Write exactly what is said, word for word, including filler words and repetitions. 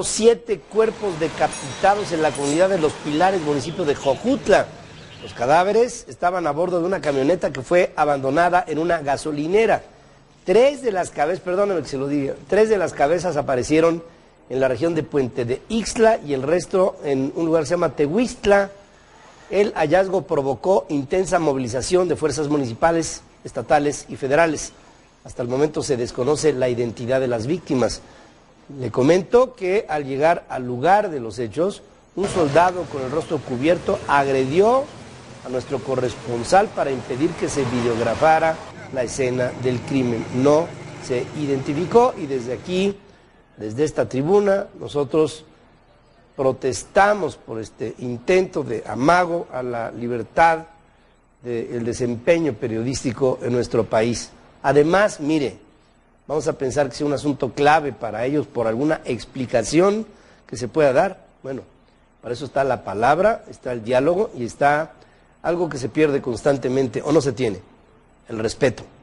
Siete cuerpos decapitados en la comunidad de Los Pilares, municipio de Jojutla. Los cadáveres estaban a bordo de una camioneta que fue abandonada en una gasolinera. Tres de las cabezas, perdónenme que se lo diga, tres de las cabezas aparecieron en la región de Puente de Ixtla y el resto en un lugar que se llama Tehuistla. El hallazgo provocó intensa movilización de fuerzas municipales, estatales y federales. Hasta el momento se desconoce la identidad de las víctimas. Le comento que al llegar al lugar de los hechos, un soldado con el rostro cubierto agredió a nuestro corresponsal para impedir que se videografara la escena del crimen. No se identificó y desde aquí, desde esta tribuna, nosotros protestamos por este intento de amago a la libertad del desempeño periodístico en nuestro país. Además, mire, vamos a pensar que es un asunto clave para ellos por alguna explicación que se pueda dar. Bueno, para eso está la palabra, está el diálogo y está algo que se pierde constantemente o no se tiene, el respeto.